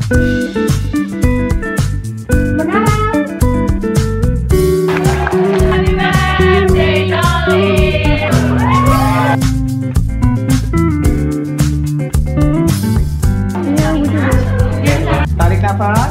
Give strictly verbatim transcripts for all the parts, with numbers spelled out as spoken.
Tarik nafas.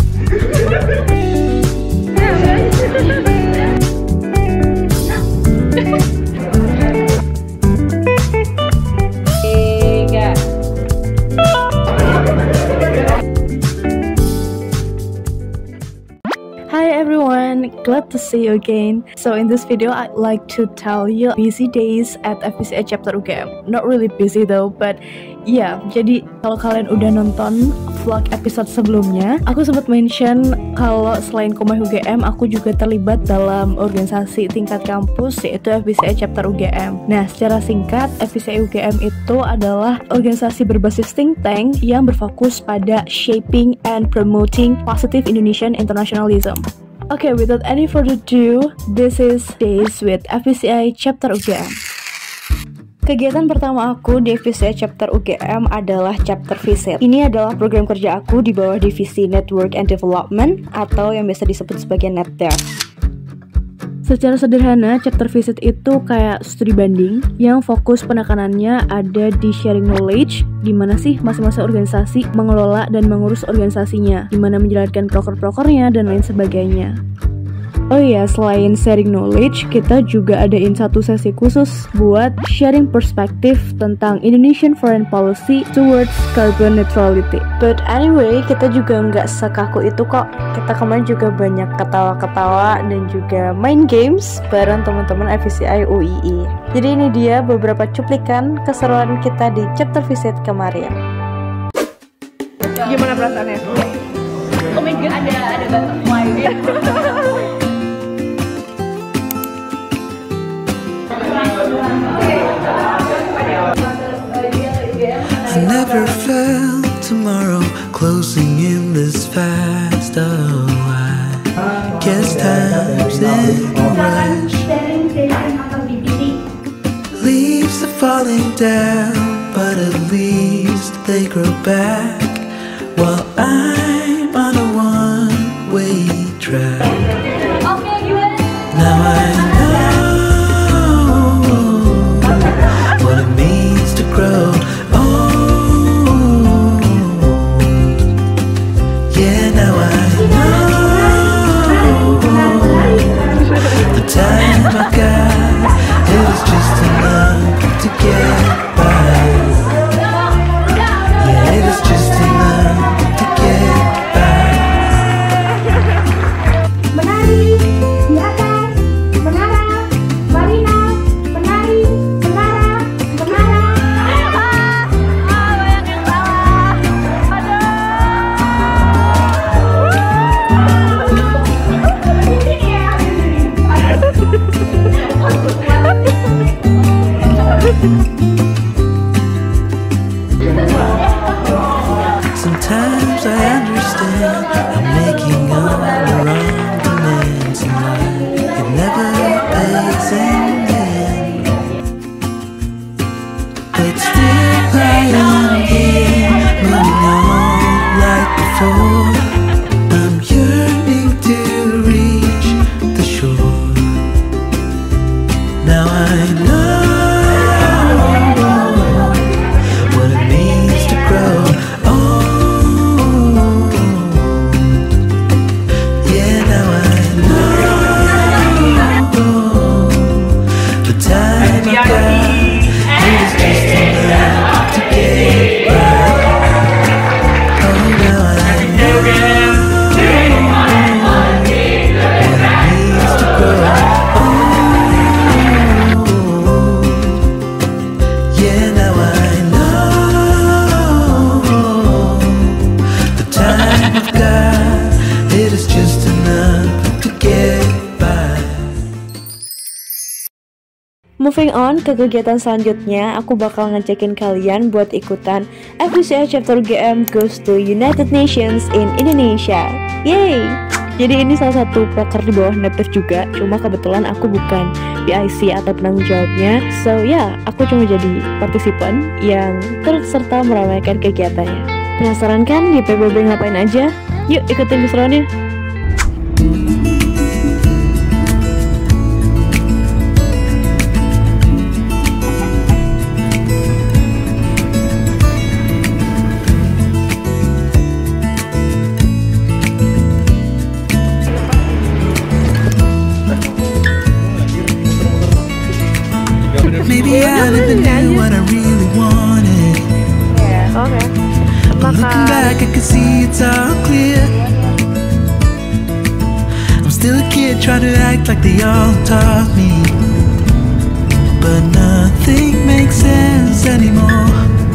Hi everyone, glad to see you again. So in this video, I'd like to tell you busy days at F B C A chapter U G M. Not really busy though, but yeah. Jadi kalau kalian udah nonton vlog episode sebelumnya, aku sempat mention kalau selain Komah U G M, aku juga terlibat dalam organisasi tingkat kampus yaitu F B C A chapter U G M. Nah, secara singkat, F B C A U G M itu adalah organisasi berbasis think tank yang berfokus pada shaping and promoting positive Indonesian internationalism. Okay, without any further ado, this is Days with F B C A chapter U G M. Kegiatan pertama aku di F B C A chapter U G M adalah chapter visit. Ini adalah program kerja aku di bawah divisi Network and Development atau yang biasa disebut sebagai NetDev. Secara sederhana, chapter visit itu kayak studi banding yang fokus penekanannya ada di sharing knowledge, di mana sih masing-masing organisasi mengelola dan mengurus organisasinya, di mana menjalankan proker-prokernya dan lain sebagainya. Oh iya, selain sharing knowledge, kita juga adain satu sesi khusus buat sharing perspektif tentang Indonesian foreign policy towards carbon neutrality. But anyway, kita juga nggak sekaku itu kok. Kita kemarin juga banyak ketawa-ketawa dan juga main games bareng teman-teman F B C A U I I. Jadi ini dia beberapa cuplikan keseruan kita di chapter visit kemarin. Gimana perasaannya? Oh my god, ada ada butterfly gitu. I never felt tomorrow closing in this fast. Oh, I guess time's in a rush. Leaves are falling down, but at least they grow back. While I'm on a one-way track. Now I grow old. Yeah, now I know the time I got, it was just enough to get by. Yeah, it was just enough to get by. Menari di atas menara Marina, menari menara menara. Sometimes I understand I'm making all the wrong demands in life. It never pays in the end, but still I am here, moving on like before. I'm yearning to reach the shore. Now I know what it means to grow old. Yeah, now I know the time I got, it is just enough to get by. Oh, now I know what it means to grow old. Yeah, now I know the time I've got, it is just enough to get by. Moving on ke kegiatan selanjutnya, aku bakal ngajakin kalian buat ikutan F B C A chapter U G M goes to United Nations in Indonesia. Yay! Jadi ini salah satu proker di bawah NetDev juga, cuma kebetulan aku bukan P I C atau penanggung jawabnya. So ya, yeah, aku cuma jadi partisipan yang turut serta meramaikan kegiatannya. Penasaran kan di P B B ngapain aja? Yuk ikutin keseruannya. Maybe I never knew what I really wanted. Oke. But looking back, I can see it's all clear. I'm still a kid trying to act like they all taught me, but nothing makes sense anymore.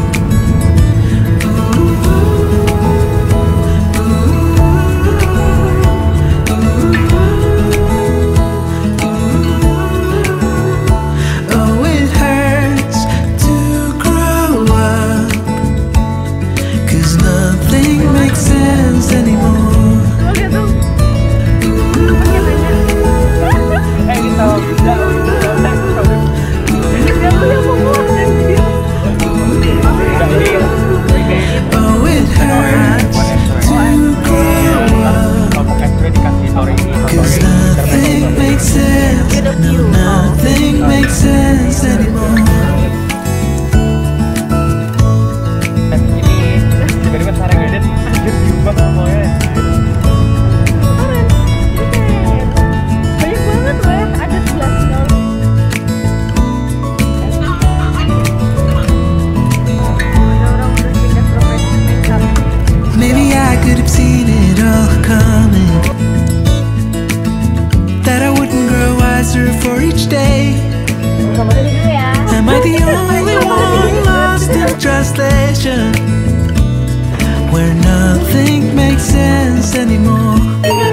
For each day, am I the only one lost in translation, where nothing makes sense anymore?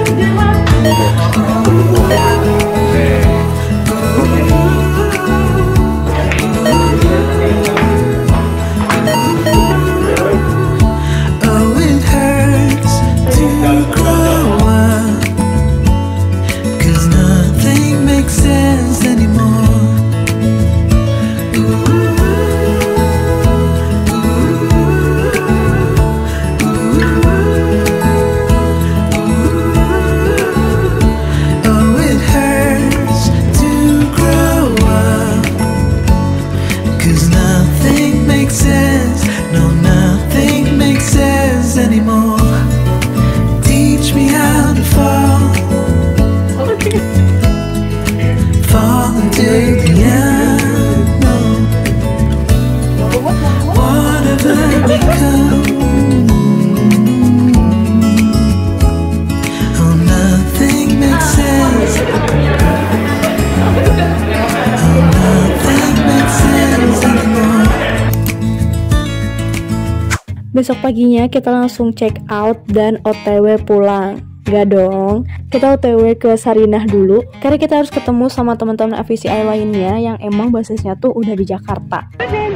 Oh, it hurts to grow up, 'cause nothing makes sense anymore. Oh, it hurts to grow up, 'cause nothing makes sense. No, nothing makes sense anymore. Teach me how to fall, fall into the unknown. What have I become? Oh, nothing makes sense. Oh, nothing makes sense anymore. Besok paginya kita langsung check out dan O T W pulang. Gak dong, kita O T W ke Sarinah dulu karena kita harus ketemu sama teman-teman F V C I lainnya yang emang basisnya tuh udah di Jakarta.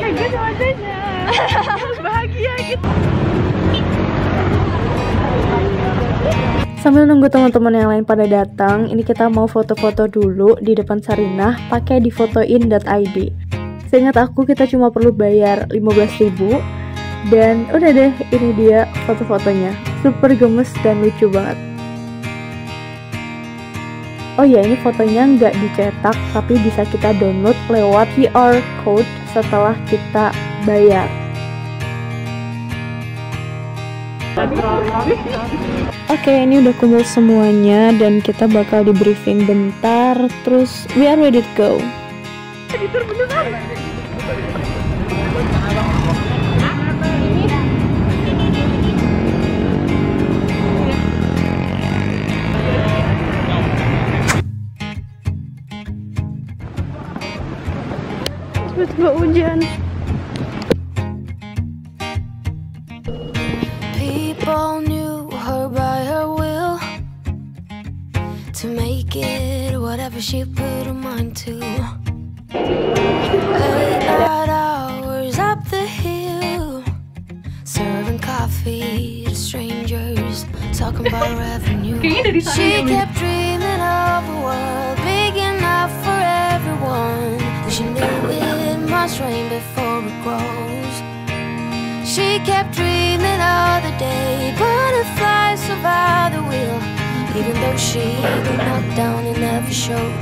Bahagia gitu. Sambil nunggu teman-teman yang lain pada datang, ini kita mau foto-foto dulu di depan Sarinah pakai di fotoin dot I D. Seingat aku kita cuma perlu bayar lima belas ribu dan udah deh, ini dia foto-fotonya. Super gemes dan lucu banget. Oh ya, ini fotonya nggak dicetak tapi bisa kita download lewat Q R code setelah kita bayar. Oke, ini udah kumpul semuanya dan kita bakal di briefing bentar, terus we are ready to go. Tiba-tiba hujan. People knew her by her will, to make it whatever she put her mind to. Late night hours up the hill, serving coffee to strangers, talking about revenue. She kept dreaming of a world big enough for everyone. She knew it must rain before it grows. She kept dreaming of the day butterflies survived the wheel. Even though she got knocked down and never showed.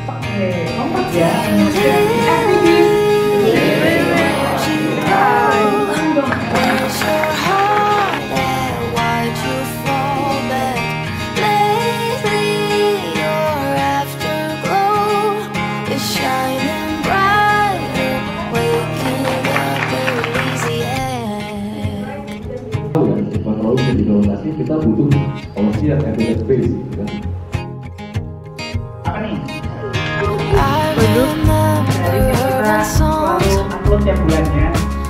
Kita butuh policy yang evidence based, kan? Apa nih? Upload tiap bulannya.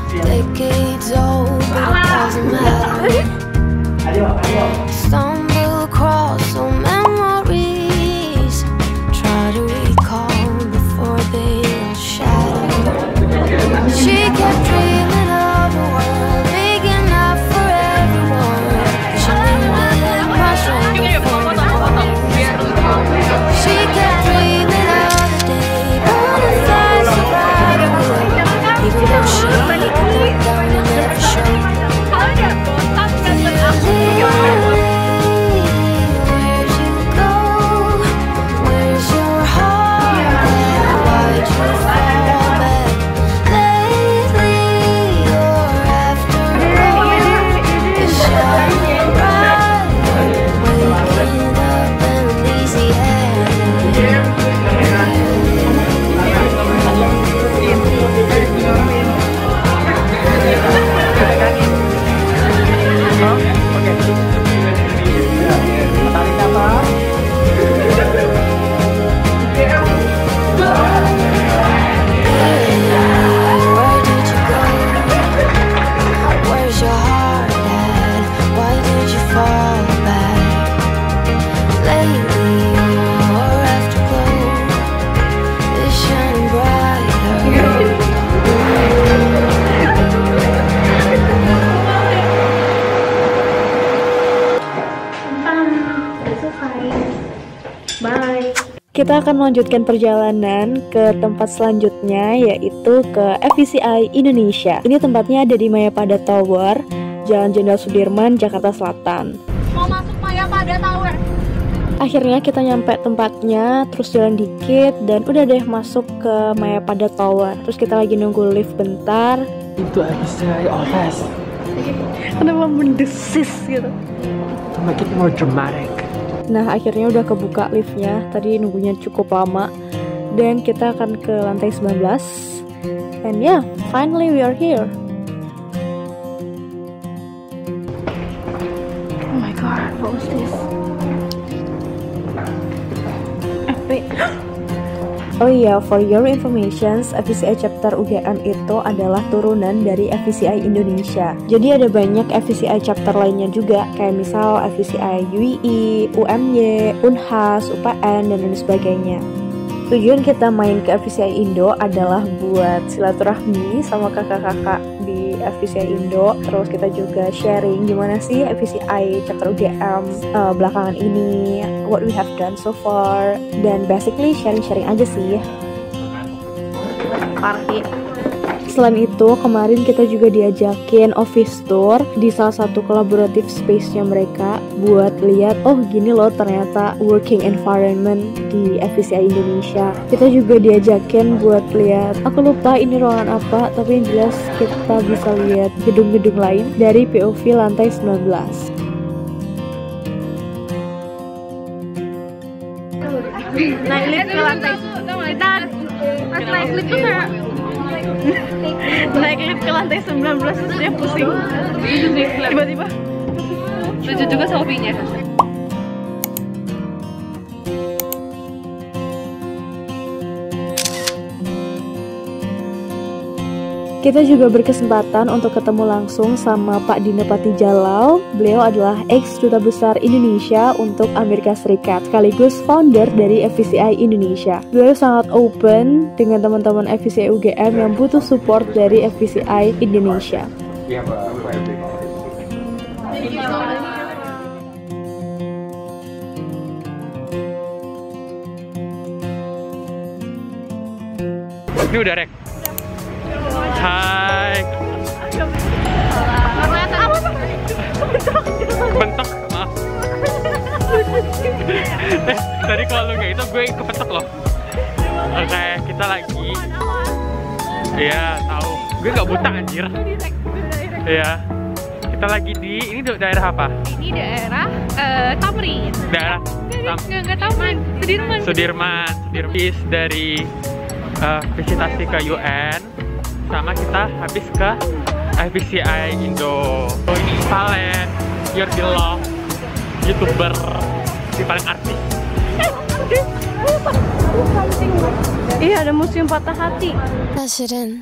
Ayo, ayo. Stumble across some memories. Try to recall before they all shatter. She kept dreaming of a world big enough for everyone. She needed my strength for the fall. She kept dreaming of the day butterflies survived the wheel. Even though she got knocked down and never showed. Kita akan melanjutkan perjalanan ke tempat selanjutnya, yaitu ke F V C I Indonesia. Ini tempatnya ada di Mayapada Tower, Jalan Jenderal Sudirman, Jakarta Selatan. Mau masuk Mayapada Tower. Akhirnya kita nyampe tempatnya, terus jalan dikit, dan udah deh masuk ke Mayapada Tower. Terus kita lagi nunggu lift bentar. Itu F V C I office. Kenapa mendesis gitu? To make it more dramatic. Nah, akhirnya udah kebuka liftnya. Tadi nunggunya cukup lama. Dan kita akan ke lantai sembilan belas. And yeah, finally we are here. Oh my god, what was this? Epic. Oh iya, for your information, F V C I chapter U G M itu adalah turunan dari F V C I Indonesia. Jadi ada banyak F V C I chapter lainnya juga, kayak misal F V C I U I I, U M Y, Unhas, U P N, dan lain sebagainya. Tujuan kita main ke F V C I Indo adalah buat silaturahmi sama kakak-kakak di F V C I Indo. Terus kita juga sharing gimana sih F V C I chapter U G M uh, belakangan ini, what we have done so far, dan basically sharing-sharing aja sih. Party. Selain itu, kemarin kita juga diajakin office tour di salah satu collaborative space-nya mereka buat lihat, oh gini loh ternyata working environment di F V C I Indonesia. Kita juga diajakin buat lihat, aku lupa ini ruangan apa, tapi yang jelas kita bisa lihat gedung-gedung lain dari P O V lantai sembilan belas. Naik lift ke lantai. Kita pas naik lift tuh kayak naik lift ke lantai sembilan belas terus dia pusing. Tiba-tiba lucu juga selfie-nya. Kita juga berkesempatan untuk ketemu langsung sama Pak Dino Patijalal. Beliau adalah ex-duta besar Indonesia untuk Amerika Serikat, sekaligus founder dari F V C I Indonesia. Beliau sangat open dengan teman-teman F V C I U G M yang butuh support dari F V C I Indonesia. Iya, Pak. Ini udah rek. Hai. kalau kayak itu gue kepetok loh. Oke, kita lagi. Iya, tahu. Gue nggak buta anjir. Iya. Kita lagi di ini daerah apa? Ini daerah uh, Tamrin. Daerah Nggak, nggak Tamrin, Sudirman. Sudirman, Sudirman. Dari uh, visitasi ke U N, sama kita habis ke F V C I Indo. Oh, ini Valen, you're the love, YouTuber, si paling artis. Iya, ada museum patah hati. President.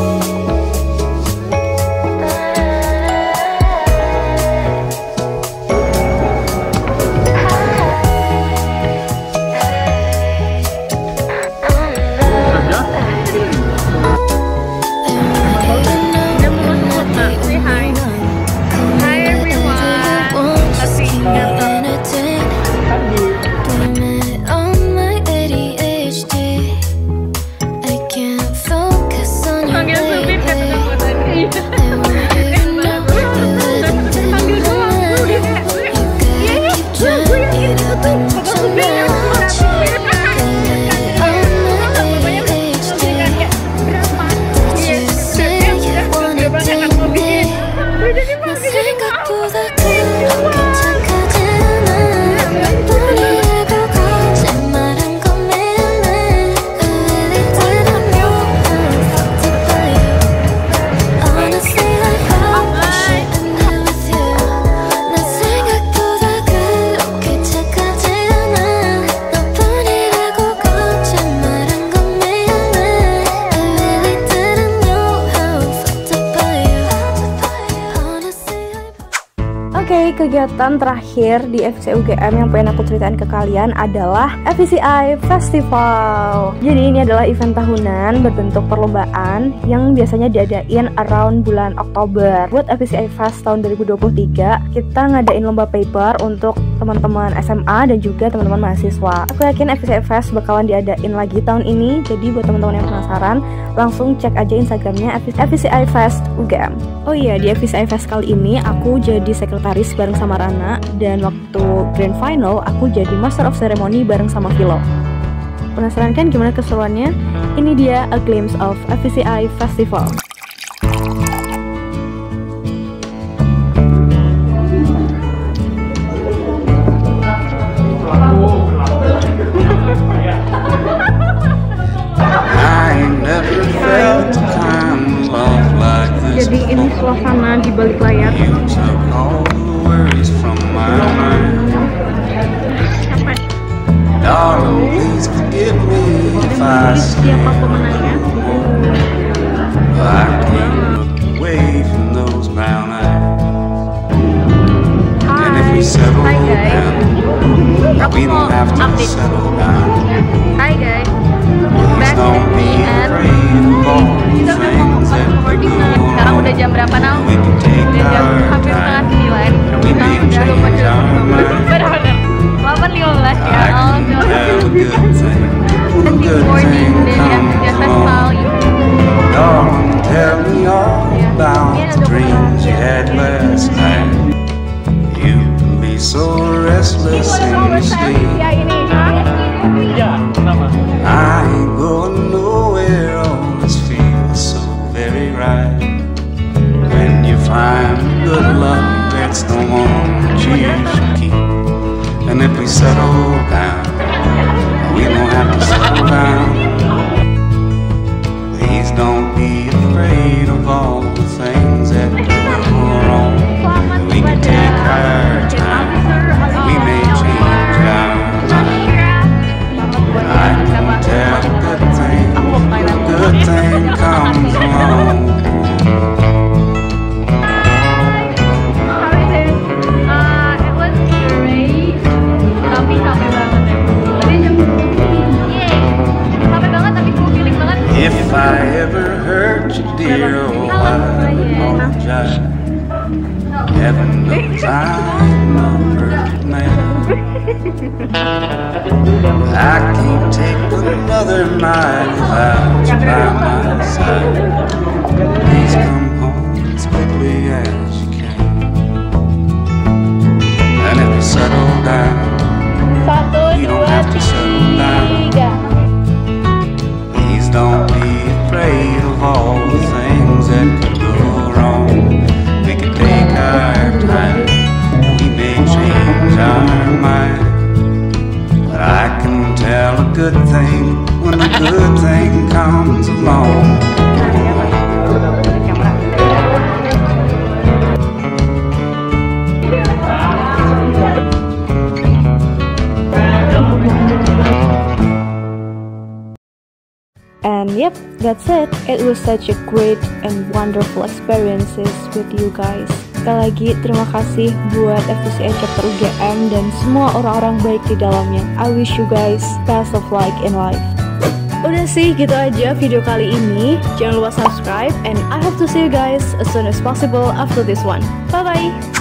Oke, kegiatan terakhir di F V C I U G M yang pengen aku ceritain ke kalian adalah F V C I Festival. Jadi ini adalah event tahunan berbentuk perlombaan yang biasanya diadain around bulan Oktober. Buat F V C I Fest tahun dua ribu dua puluh tiga, kita ngadain lomba paper untuk teman-teman S M A dan juga teman-teman mahasiswa. Aku yakin F V C I Fest bakalan diadain lagi tahun ini. Jadi buat teman-teman yang penasaran, langsung cek aja Instagramnya F V C I Fest U G M. Oh iya, di F V C I Fest kali ini aku jadi sekretaris bareng sama Rana, dan waktu grand final aku jadi master of ceremony bareng sama Philo. Penasaran kan gimana keseruannya? Ini dia a glimpse of F V C I Festival. Jadi ini suasana di balik layar. Siapa pemenangnya? Hai guys, aku mau update. Hai guys, back with me and kita udah mau recordingan. Sekarang udah jam berapa now? Udah jam hampir setengah sembilan. Kita udah lupa jam bener-bener delapan lima belas ya. Oh, and recording the the festival ini. Tell me all about the dreams you had last night. You can be so restless in your sleep. I ain't going nowhere, all this feels so very right. When you find good luck, that's the one that you should keep. And if we settle down, we don't have to settle down. Please don't be afraid of all the things that go wrong. We can take our time, we may change our mind. I can tell a good thing, a good thing comes along. If I ever hurt you, dear, oh, I apologize. Heaven knows I'm a perfect man. I can't take another night without you by my side. Please come home as quickly as you can. And if you settle down, you don't have to settle. And yep, that's it. It was such a great and wonderful experiences with you guys. Sekali lagi terima kasih buat F V C A Chapter U G M dan semua orang-orang baik di dalamnya. I wish you guys best of luck in life. Udah sih, gitu aja video kali ini. Jangan lupa subscribe and I hope to see you guys as soon as possible after this one. Bye bye.